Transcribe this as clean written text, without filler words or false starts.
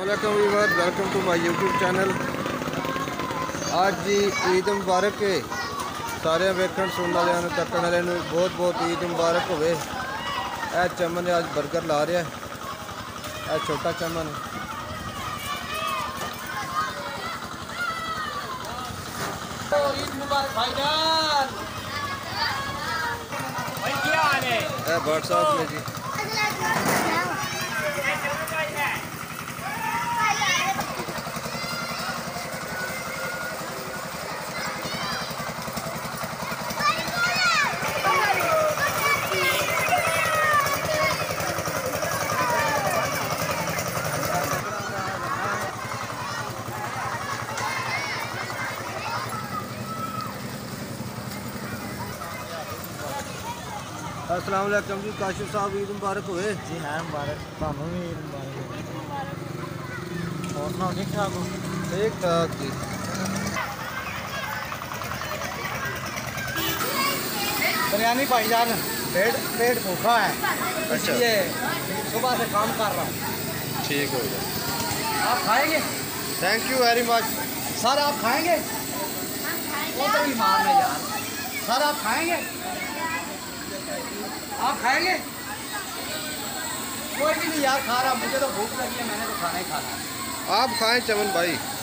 वालेकुम viewer, welcome to my YouTube channel. आज जी ईद मुबारक है सारे वेखण सुनने वाले तकन वाले बहुत बहुत ईद मुबारक होवे। यह चमन आज बर्गर ला रहा है, यह छोटा चमन। ईद मुबारक भाईजान। भाई क्या हाल है? व्हाट्सएप में जी अस्सलाम वालेकुम जी। काशिफ साहब ईद मुबारक हुए जी हाँ मुबारक, थानू भी ईद मुबारक। और सुनाओ ठीक ठाक हो? ठीक ठाक जी। बिरयानी भाईजान, पेट पेट भूखा है, अच्छा। इसलिए सुबह से काम कर रहा हूँ। ठीक हो गया, आप खाएंगे? Thank you very much. Sir आप खाएंगे? वो तो बीमार है यार। सर आप खाएंगे? आप खाएंगे? कोई भी नहीं यार खा रहा, मुझे तो भूख लगी है, मैंने तो खाना ही खाना है। आप खाएं चमन भाई।